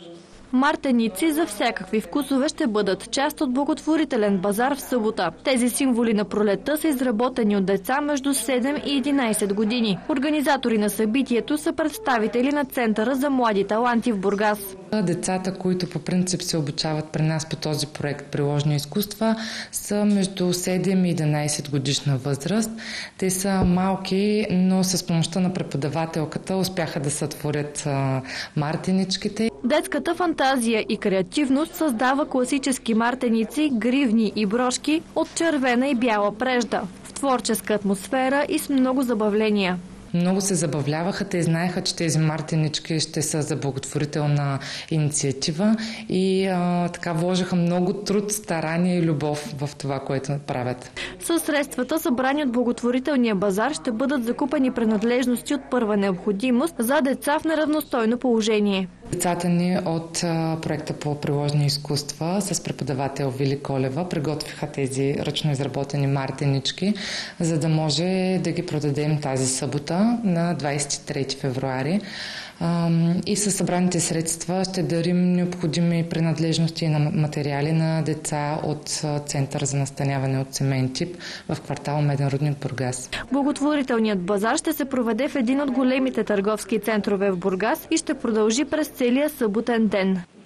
Мартеници за всякакви вкусове ще бъдат част от благотворителен базар в събота. Тези символи на пролетта са изработени от деца между 7 и 11 години. Организатори на събитието са представители на Центъра за млади таланти в Бургас. Децата, които по принцип се обучават при нас по този проект приложни изкуства, са между 7 и 11 годишна възраст. Те са малки, но с помощта на преподавателката успяха да сътворят мартеничките. Детската фантазия и креативност създава класически мартеници, гривни и брошки от червена и бяла прежда, в творческа атмосфера и с много забавления. Много се забавляваха, те знаеха, че тези мартенички ще са за благотворителна инициатива и така вложиха много труд, старание и любов в това, което правят. Със средствата, събрани от благотворителния базар, ще бъдат закупени принадлежности от първа необходимост за деца в неравностойно положение. Децата ни от проекта по приложни изкуства с преподавател Вили Колева приготвиха тези ръчно изработени мартенички, за да може да ги продадем тази събота на 23 февруари. И със събраните средства ще дарим необходими принадлежности на материали на деца от Център за настаняване от семейен тип в квартал Меден рудник, Бургас. Благотворителният базар ще се проведе в един от големите търговски центрове в Бургас и ще продължи през целия съботен ден.